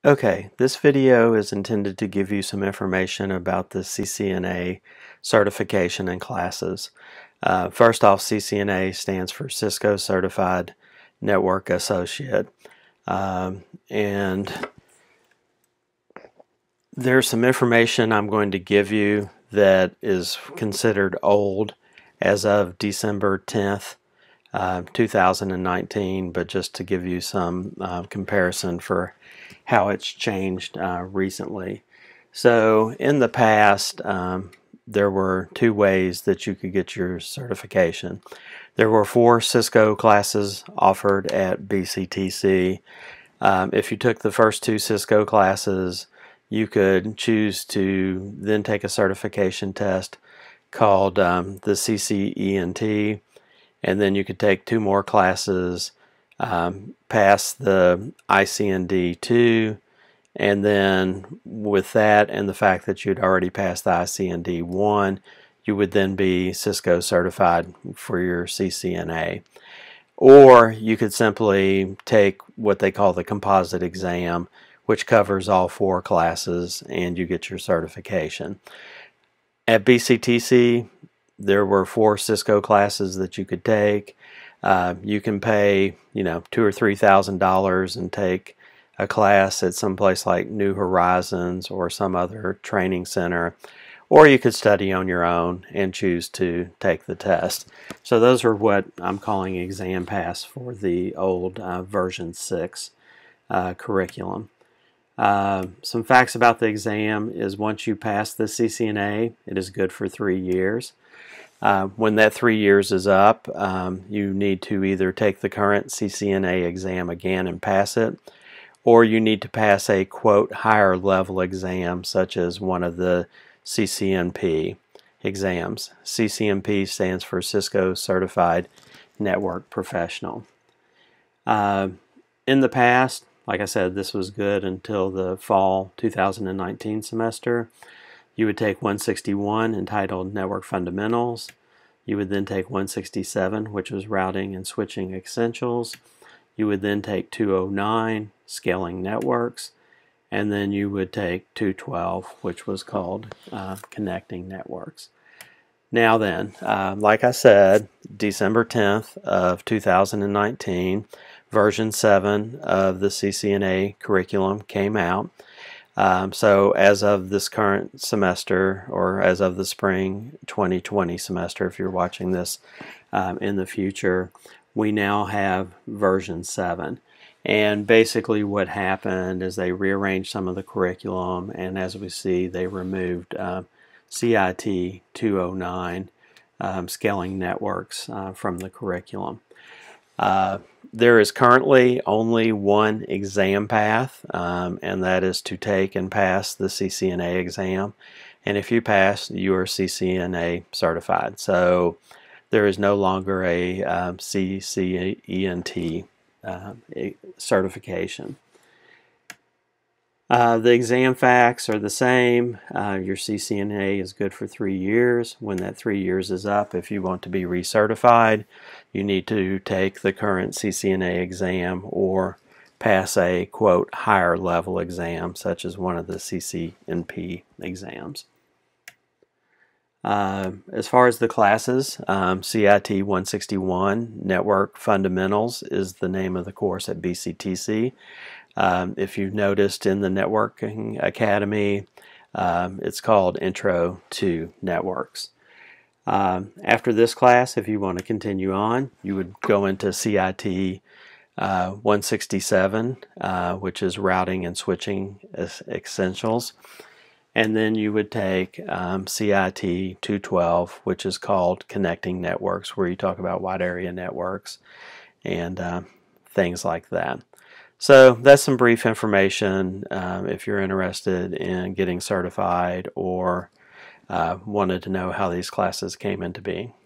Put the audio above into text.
Okay, this video is intended to give you some information about the CCNA certification and classes. First off, CCNA stands for Cisco Certified Network Associate. And there's some information I'm going to give you that is considered old as of December 10th, 2019, but just to give you some comparison for how it's changed recently. So in the past, there were two ways that you could get your certification. There were 4 Cisco classes offered at BCTC. If you took the first 2 Cisco classes, you could choose to then take a certification test called the CCNA, and then you could take 2 more classes, pass the ICND2, and then with that and the fact that you'd already passed the ICND1, you would then be Cisco certified for your CCNA. Or you could simply take what they call the composite exam, which covers all 4 classes, and you get your certification. At BCTC, there were 4 Cisco classes that you could take. You can pay, $2,000 or $3,000 and take a class at some place like New Horizons or some other training center, or you could study on your own and choose to take the test. So those are what I'm calling exam pass for the old version 6 curriculum. Some facts about the exam is once you pass the CCNA, it is good for 3 years. When that 3 years is up, you need to either take the current CCNA exam again and pass it, or you need to pass a, quote, higher level exam, such as one of the CCNP exams. CCNP stands for Cisco Certified Network Professional. In the past, like I said, this was good until the fall 2019 semester. You would take 161 entitled Network Fundamentals. You would then take 167, which was Routing and Switching Essentials. You would then take 209, Scaling Networks. And then you would take 212, which was called Connecting Networks. Now then, like I said, December 10th of 2019, version 7 of the CCNA curriculum came out. So as of this current semester, or as of the spring 2020 semester, if you're watching this in the future, we now have version 7. And basically what happened is they rearranged some of the curriculum, and as we see, they removed CIT 209, Scaling Networks, from the curriculum. There is currently only one exam path, and that is to take and pass the CCNA exam. And if you pass, you are CCNA certified. So there is no longer a CCNT certification. The exam facts are the same. Your CCNA is good for 3 years. When that 3 years is up, if you want to be recertified, you need to take the current CCNA exam or pass a, quote, higher level exam, such as one of the CCNP exams. As far as the classes, CIT 161, Network Fundamentals, is the name of the course at BCTC. If you've noticed in the Networking Academy, it's called Intro to Networks. After this class, if you want to continue on, you would go into CIT 167, which is Routing and Switching Essentials. And then you would take CIT 212, which is called Connecting Networks, where you talk about wide area networks and things like that. So that's some brief information if you're interested in getting certified or wanted to know how these classes came into being.